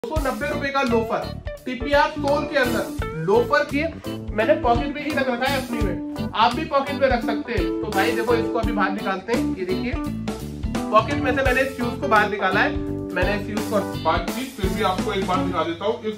290 का loafer TPR sole के अंदर लोफर की मैंने पॉकेट में ही रख रखा है अपनी में, आप भी पॉकेट में रख सकते हैं। तो भाई देखो इसको अभी बाहर निकालते हैं। ये देखिए पॉकेट में से मैंने इस फ्यूज को बाहर निकाला है। मैंने इस फ्यूज को बातचीत फिर भी आपको एक बार दिखा देता हूँ।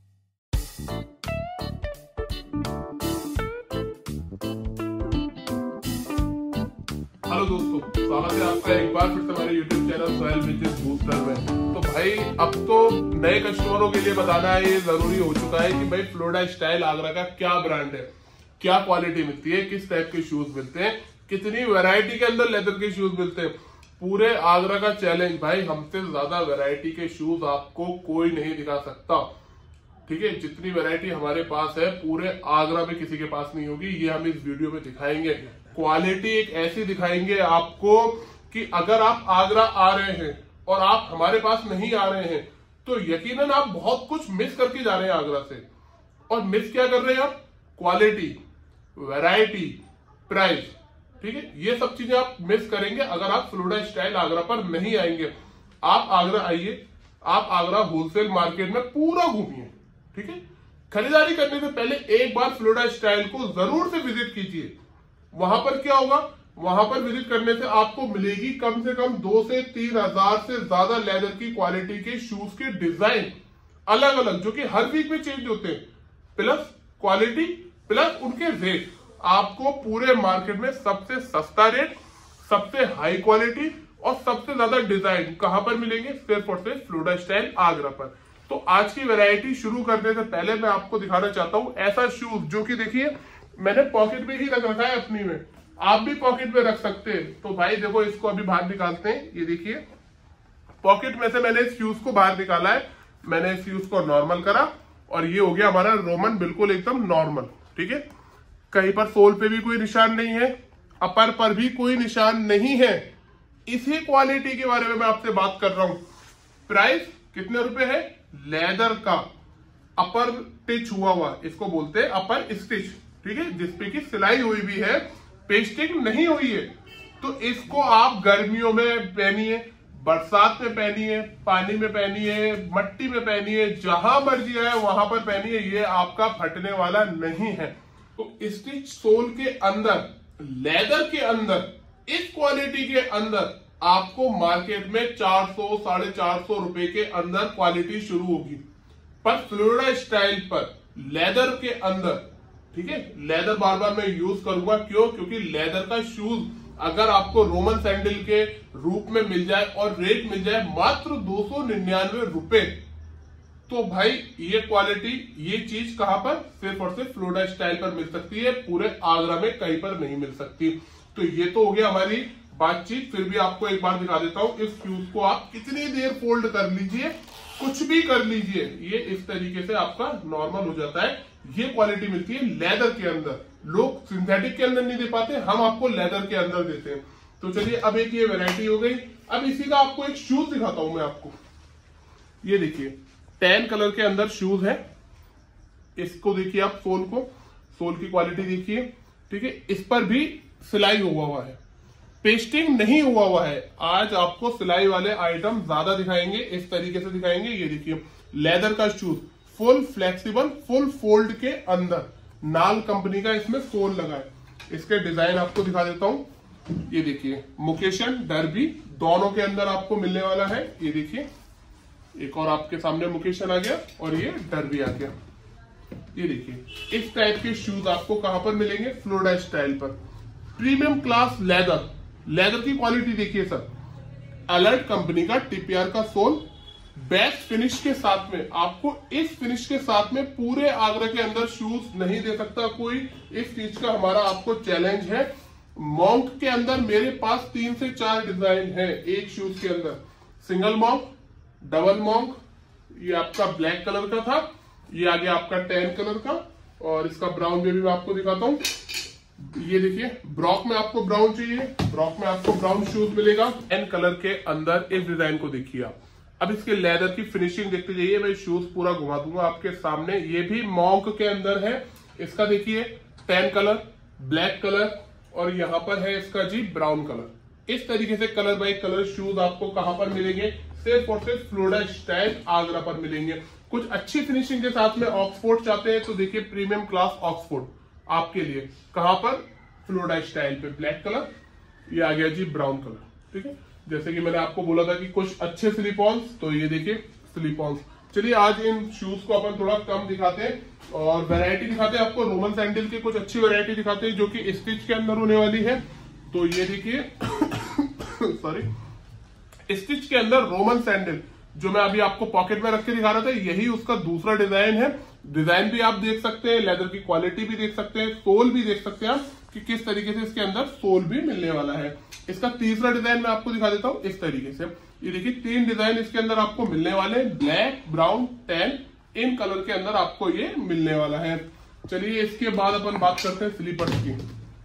हेलो दोस्तों, स्वागत है आपका एक बार फिर से हमारे YouTube channel Sohail business booster में। तो भाई अब तो नए कस्टमरों के लिए बताना ये जरूरी हो चुका है कि भाई फ्लोरिडा स्टाइल आगरा का क्या ब्रांड है, क्या क्वालिटी मिलती है, किस टाइप के शूज मिलते हैं, कितनी वैरायटी के अंदर लेदर के शूज मिलते हैं। पूरे आगरा का चैलेंज भाई, हमसे ज्यादा वैरायटी के शूज आपको कोई नहीं दिखा सकता। ठीक है, जितनी वैरायटी हमारे पास है पूरे आगरा में किसी के पास नहीं होगी। ये हम इस वीडियो में दिखाएंगे। क्वालिटी एक ऐसी दिखाएंगे आपको कि अगर आप आगरा आ रहे हैं और आप हमारे पास नहीं आ रहे हैं तो यकीनन आप बहुत कुछ मिस करके जा रहे हैं आगरा से। और मिस क्या कर रहे हैं आप? Quality, variety, price. ठीक है, ये सब चीजें आप मिस करेंगे अगर आप फ्लोरिडा स्टाइल आगरा पर नहीं आएंगे। आप आगरा आइए, आप आगरा होलसेल मार्केट में पूरा घूमिए। ठीक है, खरीदारी करने से पहले एक बार फ्लोरिडा स्टाइल को जरूर से विजिट कीजिए। वहां पर क्या होगा, वहां पर विजिट करने से आपको मिलेगी कम से कम 2 से 3 हजार से ज्यादा लेदर की क्वालिटी के शूज के डिजाइन अलग अलग, जो कि हर वीक में चेंज होते हैं, प्लस क्वालिटी प्लस उनके रेट। आपको पूरे मार्केट में सबसे सस्ता रेट, सबसे हाई क्वालिटी और सबसे ज्यादा डिजाइन कहां पर मिलेंगे? सिर्फ और सिर्फ फ्लोरिडा स्टाइल आगरा पर। तो आज की वैरायटी शुरू करने से पहले मैं आपको दिखाना चाहता हूं ऐसा शूज जो कि देखिए मैंने पॉकेट में ही रख रखा है अपनी में, आप भी पॉकेट में रख सकते हैं। तो भाई देखो इसको अभी बाहर निकालते हैं। ये देखिए पॉकेट में से मैंने इस फ्यूज को बाहर निकाला है। मैंने इस फ्यूज को नॉर्मल करा और ये हो गया हमारा रोमन, बिल्कुल एकदम नॉर्मल। ठीक है, कहीं पर सोल पे भी कोई निशान नहीं है, अपर पर भी कोई निशान नहीं है। इसी क्वालिटी के बारे में मैं आपसे बात कर रहा हूं। प्राइस कितने रुपए है? लेदर का अपर स्टिच हुआ, इसको बोलते हैं अपर स्टिच। ठीक है, जिसपे की सिलाई हुई भी है, पेस्टिंग नहीं हुई है। तो इसको आप गर्मियों में पहनिए, बरसात में पहनिए, पानी में पहनिए, मट्टी में पहनिए, जहां मर्जी आए वहां पर पहनिए, ये आपका फटने वाला नहीं है। तो स्टिच सोल के अंदर, लेदर के अंदर, इस क्वालिटी के अंदर आपको मार्केट में 400 450 रुपए के अंदर क्वालिटी शुरू होगी। पर फ्लोरिडा स्टाइल पर लेदर के अंदर, ठीक है, लेदर बार बार मैं यूज करूंगा, क्यों? क्योंकि लेदर का शूज अगर आपको रोमन सैंडल के रूप में मिल जाए और रेट मिल जाए मात्र 299 रुपए, तो भाई ये क्वालिटी, ये चीज कहां पर? सिर्फ और सिर्फ फ्लोरिडा स्टाइल पर मिल सकती है, पूरे आगरा में कहीं पर नहीं मिल सकती। तो ये तो हो गया हमारी बातचीत। फिर भी आपको एक बार दिखा देता हूं। इस फ्यूज को आप कितनी देर फोल्ड कर लीजिए, कुछ भी कर लीजिए, ये इस तरीके से आपका नॉर्मल हो जाता है। ये क्वालिटी मिलती है लेदर के अंदर। लोग सिंथेटिक के अंदर नहीं दे पाते, हम आपको लेदर के अंदर देते हैं। तो चलिए अब एक ये वैरायटी हो गई। अब इसी का आपको एक शूज दिखाता हूं मैं आपको। ये देखिए टैन कलर के अंदर शूज है। इसको देखिए आप, सोल को, सोल की क्वालिटी देखिए। ठीक है, इस पर भी सिलाई हुआ है, पेस्टिंग नहीं हुआ है। आज आपको सिलाई वाले आइटम ज्यादा दिखाएंगे, इस तरीके से दिखाएंगे। ये देखिए लेदर का shoes, full flexible, full fold के अंदर, नाल कंपनी का इसमें सोल लगा है। इसके डिजाइन आपको दिखा देता हूं। ये देखिए मुकेशन, डर्बी दोनों के अंदर आपको मिलने वाला है। ये देखिए एक और आपके सामने मुकेशन आ गया और ये डर्बी आ गया। ये देखिए इस टाइप के शूज आपको कहां पर मिलेंगे? फ्लोरिडा स्टाइल पर। प्रीमियम क्लास लेदर, लेदर की क्वालिटी देखिए सर। अलर्ट कंपनी का टीपीआर का सोल, बेस्ट फिनिश के साथ में। आपको इस फिनिश के साथ में पूरे आगरा के अंदर शूज नहीं दे सकता कोई। इस चीज का हमारा आपको चैलेंज है। मॉन्क के अंदर मेरे पास 3 से 4 डिजाइन है एक शूज के अंदर। सिंगल मॉन्क, डबल मॉन्क, ये आपका ब्लैक कलर का था, ये आ गया आपका टैन कलर का, और इसका ब्राउन में भी मैं आपको दिखाता हूं। ये देखिए ब्रॉक में आपको ब्राउन चाहिए, ब्रॉक में आपको ब्राउन शूज मिलेगा। टैन कलर के अंदर इस डिजाइन को देखिए आप। अब इसके लेदर की फिनिशिंग देखते जाइए, मैं शूज पूरा घुमा दूंगा आपके सामने। ये भी मॉन्क के अंदर है। इसका देखिए टैन कलर, ब्लैक कलर, और यहाँ पर है इसका जी ब्राउन कलर। इस तरीके से कलर बाय कलर शूज आपको कहां पर मिलेंगे? सिर्फ और सिर्फ फ्लोरिडा स्टाइल आगरा पर मिलेंगे। कुछ अच्छी फिनिशिंग के साथ में ऑक्सफोर्ड चाहते हैं तो देखिए प्रीमियम क्लास ऑक्सफोर्ड आपके लिए। कहां पर? फ्लोरिडा स्टाइल पे। ब्लैक कलर, ये आ गया जी ब्राउन कलर, ठीक है। जैसे कि मैंने आपको बोला था कि कुछ अच्छे स्लिप ऑन्स, तो ये देखिए स्लिप ऑन्स। चलिए आज इन शूज को अपन थोड़ा कम दिखाते हैं और वैरायटी दिखाते हैं आपको। रोमन सैंडल की कुछ अच्छी वैरायटी दिखाते हैं जो कि स्टिच के अंदर होने वाली है। तो ये देखिए सॉरी, स्टिच के अंदर रोमन सैंडल जो मैं अभी आपको पॉकेट में रख के दिखा रहा था, यही उसका दूसरा डिजाइन है। डिजाइन भी आप देख सकते हैं, लेदर की क्वालिटी भी देख सकते हैं, सोल भी देख सकते हैं आप कि किस तरीके से इसके अंदर सोल भी मिलने वाला है। इसका तीसरा डिजाइन मैं आपको दिखा देता हूं इस तरीके से। ये देखिए 3 डिजाइन इसके अंदर आपको मिलने वाले हैं, ब्लैक, ब्राउन, टैन, इन कलर के अंदर आपको ये मिलने वाला है। चलिए इसके बाद अपन बात करते हैं स्लीपर्स की।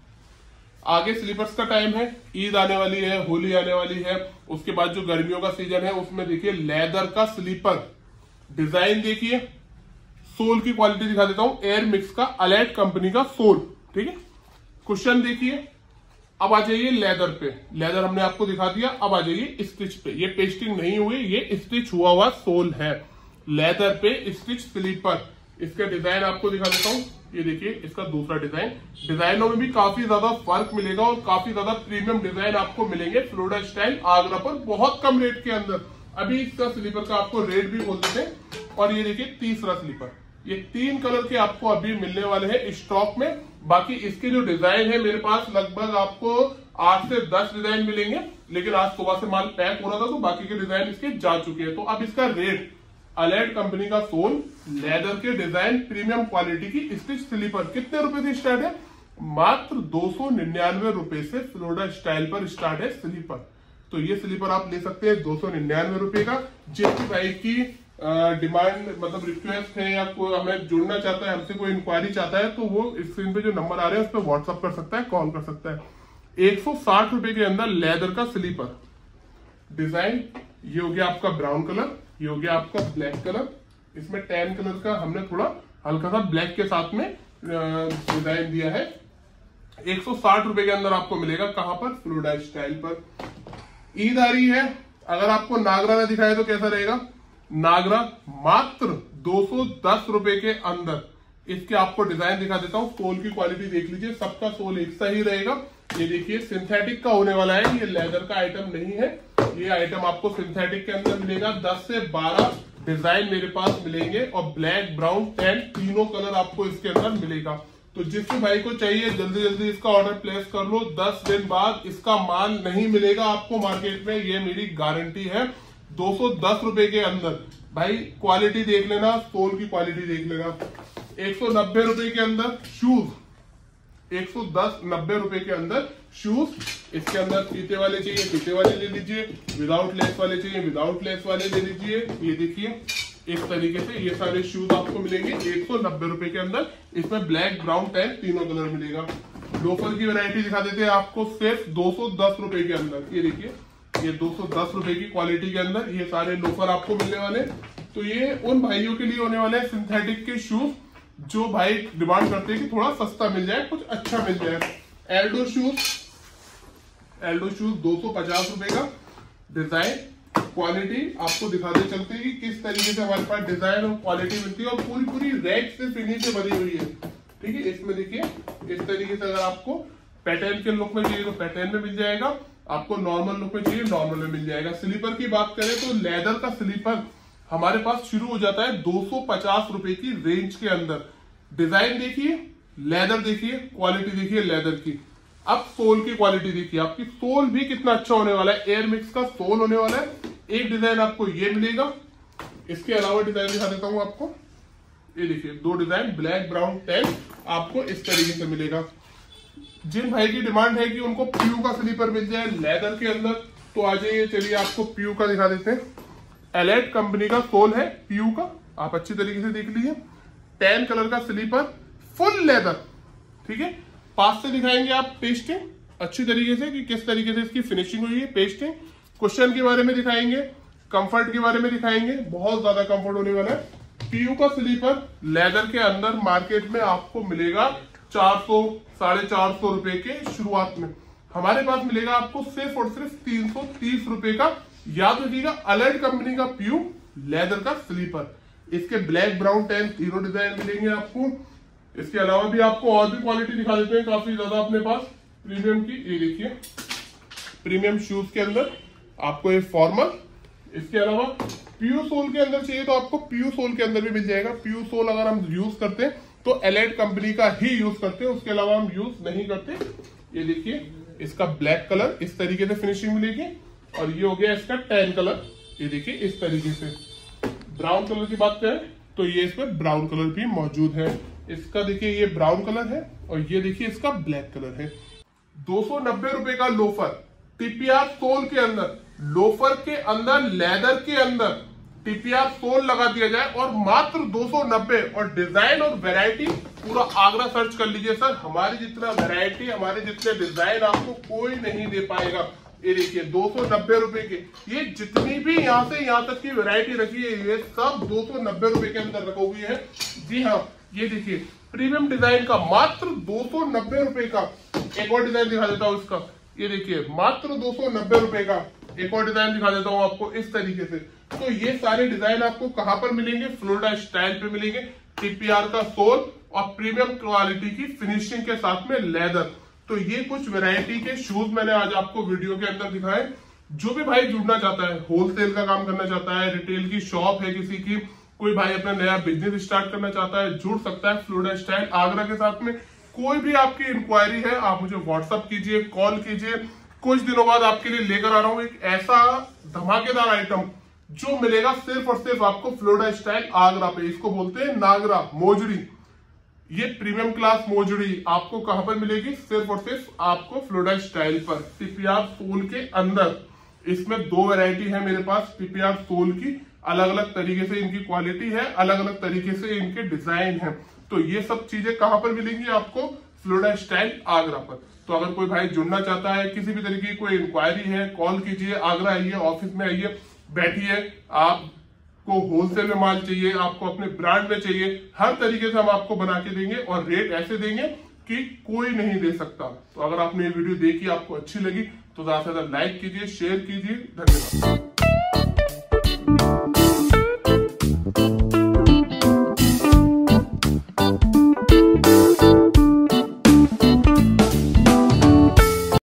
आगे स्लीपर्स का टाइम है, ईद आने वाली है, होली आने वाली है, उसके बाद जो गर्मियों का सीजन है उसमें देखिए लेदर का स्लीपर डिजाइन देखिए। सोल की क्वालिटी दिखा देता हूं, एयर मिक्स का अलाइट कंपनी का सोल, ठीक है। कुशन देखिए। अब आ जाइए लेदर पे, लेदर हमने आपको दिखा दिया। अब आ जाइए स्टिच पे। ये पेस्टिंग नहीं हुई, ये स्टिच हुआ हुआ सोल है। लेदर पे स्टिच स्लीपर, इसका डिजाइन आपको दिखा देता हूं। ये देखिए इसका दूसरा डिजाइन। डिजाइनों में भी काफी ज्यादा फर्क मिलेगा और काफी ज्यादा प्रीमियम डिजाइन आपको मिलेंगे फ्लोरिडा स्टाइल आगरा पर बहुत कम रेट के अंदर। अभी इसका स्लीपर का आपको रेट भी बोल देते हैं। और ये देखिए तीसरा स्लीपर, ये 3 कलर के आपको अभी मिलने वाले हैं स्टॉक में। बाकी इसके जो डिजाइन है मेरे पास लगभग आपको 8 से 10 डिजाइन मिलेंगे, लेकिन आज सुबह से माल पैक हो रहा था तो बाकी के डिजाइन इसके जा चुके हैं। तो अब इसका रेट, अलाइट कंपनी का सोल, लेदर के डिजाइन, प्रीमियम क्वालिटी की स्टिच स्लीपर कितने रुपए से स्टार्ट है? मात्र 299 रुपए से फ्लोरिडा स्टाइल पर स्टार्ट है स्लीपर। तो ये स्लीपर आप ले सकते हैं 299 रुपए का। जिस भाई की डिमांड मतलब रिक्वेस्ट है या कोई हमें जुड़ना चाहता है, हमसे कोई इंक्वायरी चाहता है, तो वो स्क्रीन पे जो नंबर आ रहे हैं उस पर व्हाट्सअप कर सकता है, कॉल कर सकता है। 160 रुपए के अंदर लेदर का स्लीपर डिजाइन। ये हो गया आपका ब्राउन कलर, ये हो गया आपका ब्लैक कलर, इसमें टैन कलर का हमने थोड़ा हल्का सा ब्लैक के साथ में डिजाइन दिया है। 160 रुपए के अंदर आपको मिलेगा। कहां पर? फ्लोरिडा स्टाइल पर। ईद आ रही है, अगर आपको नागरा ना दिखाए तो कैसा रहेगा? नागरा मात्र 210 रुपए के अंदर इसके आपको डिजाइन दिखा देता हूं। सोल की क्वालिटी देख लीजिए, सबका सोल एक सा ही रहेगा। ये देखिए सिंथेटिक का होने वाला है, ये लेदर का आइटम नहीं है। ये आइटम आपको सिंथेटिक के अंदर मिलेगा। 10 से 12 डिजाइन मेरे पास मिलेंगे और ब्लैक, ब्राउन, टैन तीनों कलर आपको इसके अंदर मिलेगा। तो जिस भाई को चाहिए जल्दी जल्दी इसका ऑर्डर प्लेस कर लो। 10 दिन बाद इसका माल नहीं मिलेगा आपको मार्केट में, ये मेरी गारंटी है। 210 रुपए के अंदर भाई क्वालिटी देख लेना, सोल की क्वालिटी देख लेना। 190 रुपए के अंदर शूज, 190 रुपए के अंदर शूज। इसके अंदर फीते वाले चाहिए फीते वाले ले लीजिए, विदाउट लेस वाले चाहिए विदाउट लेस वाले ले लीजिए। ये देखिए इस तरीके से ये सारे शूज आपको मिलेंगे 190 रुपए के अंदर। इसमें ब्लैक, ब्राउन, टैन तीनों कलर मिलेगा। लोफर की वैरायटी दिखा देते हैं आपको सिर्फ 210 रुपए के अंदर। ये देखिए ये 210 रुपए की क्वालिटी के अंदर ये सारे लोफर आपको मिलने वाले। तो ये उन भाइयों के लिए होने वाले हैं सिंथेटिक के शूज जो भाई डिमांड करते हैं कि थोड़ा सस्ता मिल जाए, कुछ अच्छा मिल जाए। एल्डो शूज 250 रुपए का। डिजाइन, क्वालिटी आपको दिखाते चलते हैं कि किस तरीके से हमारे पास डिजाइन और क्वालिटी मिलती है और पूरी रैक से फिनिश से बनी हुई है, ठीक है। इसमें देखिए इस तरीके से अगर आपको पैटर्न के लुक में चाहिए तो पैटर्न में मिल जाएगा, आपको नॉर्मल लुक में चाहिए नॉर्मल में मिल जाएगा। स्लीपर की बात करें तो लेदर का स्लीपर हमारे पास शुरू हो जाता है 250 रुपए की रेंज के अंदर। डिजाइन देखिए, लेदर देखिए, क्वालिटी देखिए लेदर की। अब सोल की क्वालिटी देखिए, आपकी सोल भी कितना अच्छा होने वाला है। एयर मिक्स का सोल होने वाला है। एक डिजाइन आपको ये मिलेगा, इसके अलावा डिजाइन दिखा देता हूं आपको। ये देखिए 2 डिजाइन ब्लैक, ब्राउन, टैन आपको इस तरीके से मिलेगा। जिन भाई की डिमांड है कि उनको पीयू का स्लीपर मिल जाए लेदर के अंदर तो आ जाइए। चलिए आपको पीयू का दिखा देते हैं। एलाइट कंपनी का सोल है पीयू का, आप अच्छी तरीके से देख लीजिए। टैन कलर का स्लीपर, फुल लेदर, ठीक है। पास से दिखाएंगे आप पेस्टिंग अच्छी तरीके से कि किस तरीके से इसकी फिनिशिंग हुई है। पेस्टिंग, कुशन के बारे में दिखाएंगे, कंफर्ट के बारे में दिखाएंगे, बहुत ज्यादा कंफर्ट होने वाला है। पीयू का स्लीपर लेदर के अंदर मार्केट में आपको मिलेगा 400 450 रुपए के शुरुआत में। हमारे पास मिलेगा आपको सिर्फ और सिर्फ 330 रुपए का या तो देखिएगा अलर्ट कंपनी का प्यू लेदर का स्लीपर। इसके ब्लैक ब्राउन टैन तीनों डिजाइन मिलेंगे आपको। इसके अलावा भी आपको और भी क्वालिटी दिखा देते हैं काफी ज्यादा अपने पास प्रीमियम की। ये देखिए प्रीमियम शूज के अंदर आपको ये फॉर्मल, इसके अलावा प्यू सोल के अंदर चाहिए तो आपको प्यू सोल के अंदर भी मिल जाएगा। प्यू सोल अगर हम यूज करते हैं तो एलाइट कंपनी का ही यूज करते हैं, उसके अलावा हम यूज नहीं करते। ये देखिए इसका ब्लैक कलर इस तरीके से फिनिशिंग मिलेगी और ये हो गया इसका टैन कलर। ये देखिए इस तरीके से। ब्राउन कलर की बात करें तो ये इसमें ब्राउन कलर भी मौजूद है। इसका देखिए ये ब्राउन कलर है और ये देखिए इसका ब्लैक कलर है। 290 रुपए का लोफर टीपीआर सोल के अंदर, लोफर के अंदर लेदर के अंदर टीपीआर सोल लगा दिया जाए और मात्र 290। और डिजाइन और वैरायटी पूरा आगरा सर्च कर लीजिए सर, हमारी जितना वैरायटी, हमारे जितने डिजाइन आपको कोई नहीं दे पाएगा। ये देखिए 290 रुपए के, ये जितनी भी यहाँ से यहाँ तक की वैरायटी रखी है ये सब 290 रुपए के अंदर रखी हुई है। जी हाँ, ये देखिए प्रीमियम डिजाइन का मात्र 290 रुपए का। एक और डिजाइन दिखा देता हूँ इसका। ये देखिए मात्र 290 रुपए का एक और डिजाइन दिखा देता हूँ आपको इस तरीके से। तो ये सारे डिजाइन आपको कहां पर मिलेंगे? फ्लोरिडा स्टाइल पे मिलेंगे। टीपीआर का सोल और प्रीमियम क्वालिटी की फिनिशिंग के साथ में लेदर। तो ये कुछ वैरायटी के शूज मैंने आज आपको वीडियो के अंदर दिखाए। जो भी भाई जुड़ना चाहता है, होलसेल का काम करना चाहता है, रिटेल की शॉप है किसी की, कोई भाई अपना नया बिजनेस स्टार्ट करना चाहता है, जुड़ सकता है फ्लोरिडा स्टाइल आगरा के साथ में। कोई भी आपकी इंक्वायरी है आप मुझे व्हाट्सअप कीजिए, कॉल कीजिए। कुछ दिनों बाद आपके लिए लेकर आ रहा हूं एक ऐसा धमाकेदार आइटम जो मिलेगा सिर्फ और सिर्फ आपको फ्लोरिडा स्टाइल आगरा पे। इसको बोलते हैं नागरा मोजड़ी। ये प्रीमियम क्लास मोजड़ी आपको कहां पर मिलेगी? सिर्फ और सिर्फ आपको फ्लोरिडा स्टाइल पर, टीपीआर सोल के अंदर। इसमें 2 वैरायटी है मेरे पास टीपीआर सोल की। अलग अलग तरीके से इनकी क्वालिटी है, अलग अलग तरीके से इनके डिजाइन है। तो ये सब चीजें कहां पर मिलेंगी आपको? फ्लोरिडा स्टाइल आगरा पर। तो अगर कोई भाई जुड़ना चाहता है, किसी भी तरीके की कोई इंक्वायरी है, कॉल कीजिए, आगरा आइए, ऑफिस में आइए, बैठिए। आपको होलसेल में माल चाहिए, आपको अपने ब्रांड में चाहिए, हर तरीके से हम आपको बना के देंगे और रेट ऐसे देंगे कि कोई नहीं दे सकता। तो अगर आपने ये वीडियो देखी, आपको अच्छी लगी तो ज्यादा से ज्यादा लाइक कीजिए, शेयर कीजिए। धन्यवाद।